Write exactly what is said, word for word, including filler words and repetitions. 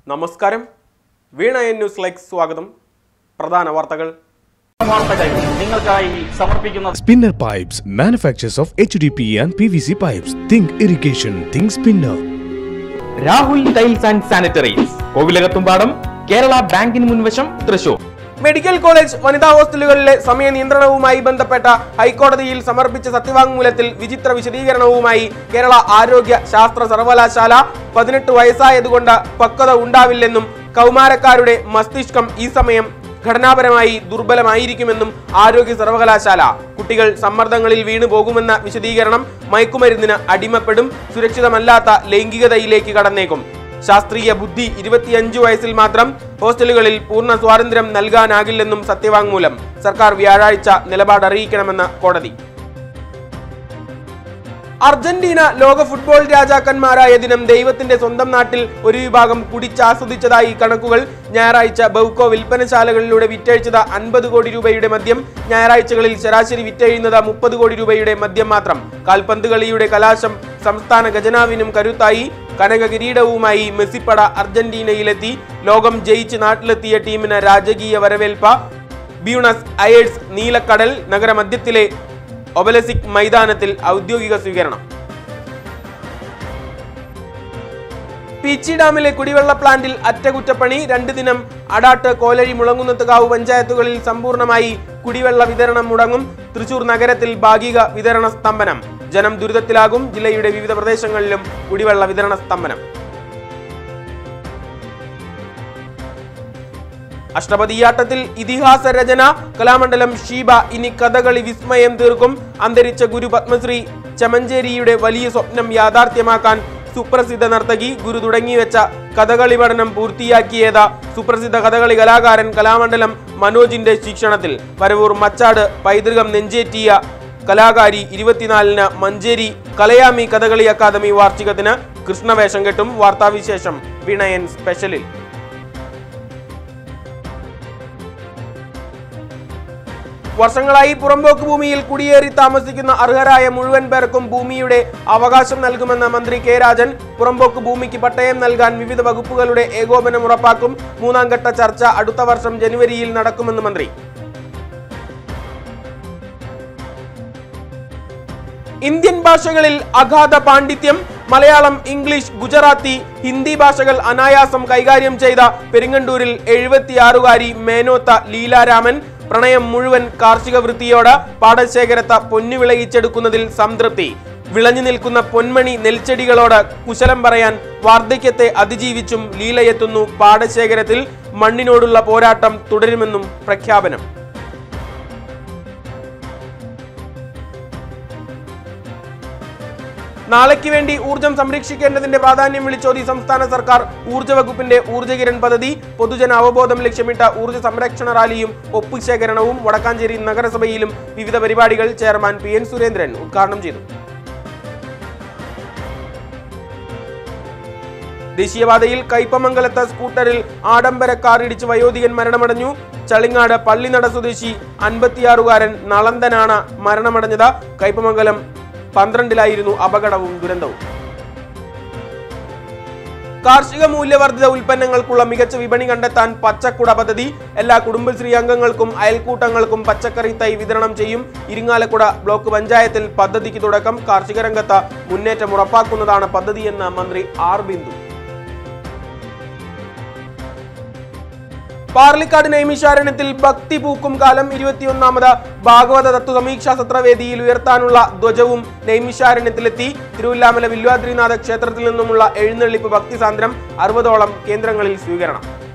നമസ്കാരം. വീണ എൻ ന്യൂസിലേക്ക് സ്വാഗതം. പ്രധാന വാർത്തകൾ നിങ്ങൾക്കായി സമർപ്പിക്കുന്ന Spinner Pipes, manufacturers of H D P E and P V C pipes. Think irrigation, think Spinner. Rahul tiles and sanitaries, Kovilakathumpadam, Kerala ബാങ്കിന് മുൻവശം, തൃശൂർ. മെഡിക്കൽ കോളേജ് വനിതാ ഹോസ്റ്റലുകളിലെ സമയ നിയന്ത്രണവുമായി ബന്ധപ്പെട്ട ഹൈക്കോടതിയിൽ സമർപ്പിച്ച സത്യവാങ്മൂലത്തിൽ വിചിത്ര വിശദീകരണവുമായി കേരള ആരോഗ്യ ശാസ്ത്ര സർവകലാശാല പതിനെട്ട് വയസ്സായതുകൊണ്ട് പക്വത ഉണ്ടാവില്ലെന്നും കൗമാരക്കാരുടെ മസ്തിഷ്കം ഈ സമയം ഘടനാപരമായി ദുർബലമായിരിക്കുമെന്നും ആരോഗ്യ സർവകലാശാല. കുട്ടികൾ സമ്മർദ്ദങ്ങളിൽ വീണു പോകുമെന്ന വിശദീകരണം മയക്കുമരുന്നിന് അടിമപ്പെടും, സുരക്ഷിതമല്ലാത്ത ലൈംഗികതയിലേക്ക് കടന്നേക്കും. ശാസ്ത്രീയ ബുദ്ധി ഇരുപത്തിയഞ്ചു വയസ്സിൽ മാത്രം ഹോസ്റ്റലുകളിൽ പൂർണ്ണ സ്വാതന്ത്ര്യം നൽകാനാകില്ലെന്നും സത്യവാങ്മൂലം. സർക്കാർ വ്യാഴാഴ്ച നിലപാട് അറിയിക്കണമെന്ന് കോടതി. അർജന്റീന ലോക ഫുട്ബോൾ രാജാക്കന്മാരായ ദിനം ദൈവത്തിന്റെ സ്വന്തം നാട്ടിൽ ഒരു വിഭാഗം കുടിച്ചാസ്വദിച്ചതായി കണക്കുകൾ. ഞായറാഴ്ച ബൗക്കോ വിൽപ്പനശാലകളിലൂടെ വിറ്റഴിച്ചത് അൻപത് കോടി രൂപയുടെ മദ്യം. ഞായറാഴ്ചകളിൽ ശരാശരി വിറ്റഴിയുന്നത് മുപ്പത് കോടി രൂപയുടെ മദ്യം മാത്രം. കാൽപന്ത് കളിയുടെ കലാശം സംസ്ഥാന ഖജനാവിനും കരുത്തായി. കനക കിരീടവുമായി മെസ്സിപ്പട അർജന്റീനയിലെത്തി. ലോകം ജയിച്ച് നാട്ടിലെത്തിയ ടീമിന് രാജകീയ വരവേൽപ്പ. ബ്യൂണസ് അയേഴ്സ് നീലക്കടൽ നഗരമധ്യത്തിലെ ഒബലസിക് മൈതാനത്തിൽ ഔദ്യോഗിക സ്വീകരണം. പീച്ചി ഡാമിലെ കുടിവെള്ള പ്ലാന്റിൽ അറ്റകുറ്റപ്പണി. രണ്ട് ദിനം അടാട്ട്, കോലഴി, മുളങ്ങുന്നത്തുകാവ് പഞ്ചായത്തുകളിൽ സമ്പൂർണമായി കുടിവെള്ള വിതരണം മുടങ്ങും. തൃശൂർ നഗരത്തിൽ ഭാഗിക വിതരണ സ്തംഭനം. ജനം ദുരിതത്തിലാകും. ജില്ലയുടെ വിവിധ പ്രദേശങ്ങളിലും കുടിവെള്ള വിതരണ സ്തംഭനം. അഷ്ടപതിയാട്ടത്തിൽ ഇതിഹാസ രചന. കലാമണ്ഡലം ഷീബ ഇനി കഥകളി വിസ്മയം തീർക്കും. അന്തരിച്ച ഗുരു പത്മശ്രീ ചെമഞ്ചേരിയുടെ വലിയ സ്വപ്നം യാഥാർത്ഥ്യമാക്കാൻ സുപ്രസിദ്ധ നർത്തകി. ഗുരു തുടങ്ങിവെച്ച കഥകളി പഠനം പൂർത്തിയാക്കിയത് സുപ്രസിദ്ധ കഥകളി കലാകാരൻ കലാമണ്ഡലം മനോജിന്റെ ശിക്ഷണത്തിൽ. പരവൂർ മച്ചാട് പൈതൃകം നെഞ്ചേറ്റിയ കലാകാരി ഇരുപത്തിനാലിന് മഞ്ചേരി കലയാമി കഥകളി അക്കാദമി വാർഷികത്തിന് കൃഷ്ണവേഷം കെട്ടും. വാർത്താവിശേഷം വിണയൻ സ്പെഷ്യലിൽ. വർഷങ്ങളായി പുറമ്പോക്ക് ഭൂമിയിൽ കുടിയേറി താമസിക്കുന്ന അർഹരായ മുഴുവൻ പേർക്കും ഭൂമിയുടെ അവകാശം നൽകുമെന്ന മന്ത്രി കെ രാജൻ. പുറമ്പോക്ക് ഭൂമിക്ക് പട്ടയം നൽകാൻ വിവിധ വകുപ്പുകളുടെ ഏകോപനം ഉറപ്പാക്കും. മൂന്നാം ഘട്ട ചർച്ച അടുത്ത വർഷം ജനുവരിയിൽ നടക്കുമെന്ന് മന്ത്രി. ഇന്ത്യൻ ഭാഷകളിൽ അഗാധ പാണ്ഡിത്യം. മലയാളം, ഇംഗ്ലീഷ്, ഗുജറാത്തി, ഹിന്ദി ഭാഷകൾ അനായാസം കൈകാര്യം ചെയ്ത പെരിങ്ങണ്ടൂരിൽ എഴുപത്തിയാറുകാരി മേനോത്ത ലീലാരാമൻ. പ്രണയം മുഴുവൻ കാർഷിക വൃത്തിയോട്. പാടശേഖരത്ത് പൊന്നു വിളയിച്ചെടുക്കുന്നതിൽ സംതൃപ്തി. വിളഞ്ഞു നിൽക്കുന്ന പൊന്മണി നെൽച്ചെടികളോട് കുശലം പറയാൻ വാർദ്ധക്യത്തെ അതിജീവിച്ചും ലീലയെത്തുന്നു പാടശേഖരത്തിൽ. മണ്ണിനോടുള്ള പോരാട്ടം തുടരുമെന്നും പ്രഖ്യാപനം. നാളേക്ക് വേണ്ടി ഊർജ്ജം സംരക്ഷിക്കേണ്ടതിന്റെ പ്രാധാന്യം വിളിച്ചോതി സംസ്ഥാന സർക്കാർ. ഊർജ്ജ വകുപ്പിന്റെ ഊർജ്ജകിരൺ പദ്ധതി. പൊതുജന അവബോധം ലക്ഷ്യമിട്ട ഊർജ്ജ സംരക്ഷണ റാലിയും ഒപ്പ് ശേഖരണവും. വടക്കാഞ്ചേരി നഗരസഭയിലും വിവിധ പരിപാടികൾ. ചെയർമാൻ പി എൻ സുരേന്ദ്രൻ ഉദ്ഘാടനം ചെയ്തു. ദേശീയപാതയിൽ കയ്പമംഗലത്ത് സ്കൂട്ടറിൽ ആഡംബര കാർ ഇടിച്ച് വയോധികൻ മരണമടഞ്ഞു. ചളിങ്ങാട് പള്ളിനട സ്വദേശി അൻപത്തിയാറുകാരൻ നളന്തനാണ് മരണമടഞ്ഞത്. കയ്പമംഗലം പന്ത്രണ്ടിലായിരുന്നു അപകടവും ദുരന്തവും. കാർഷിക മൂല്യവർദ്ധിത ഉൽപ്പന്നങ്ങൾക്കുള്ള മികച്ച വിപണി കണ്ടെത്താൻ പച്ചക്കുട പദ്ധതി. എല്ലാ കുടുംബശ്രീ അംഗങ്ങൾക്കും അയൽക്കൂട്ടങ്ങൾക്കും പച്ചക്കറി തൈ വിതരണം ചെയ്യും. ഇരിങ്ങാലക്കുട ബ്ലോക്ക് പഞ്ചായത്തിൽ പദ്ധതിക്ക് തുടക്കം. കാർഷിക രംഗത്ത് മുന്നേറ്റം ഉറപ്പാക്കുന്നതാണ് പദ്ധതിയെന്ന് മന്ത്രി ആർ ബിന്ദു. പാർലിക്കാട് നൈമിഷാരണ്യത്തിൽ ഭക്തി പൂക്കും കാലം. ഇരുപത്തിയൊന്നാമത് ഭാഗവത തത്വ സമീക്ഷാ സത്രവേദിയിൽ ഉയർത്താനുള്ള ധ്വജവും നൈമിഷാരണ്യത്തിലെത്തി. തിരുവല്ലാമല വില്വാദ്രിനാഥ ക്ഷേത്രത്തിൽ നിന്നുമുള്ള എഴുന്നള്ളിപ്പ് ഭക്തിസാന്ദ്രം. അറുപതോളം കേന്ദ്രങ്ങളിൽ സ്വീകരണം.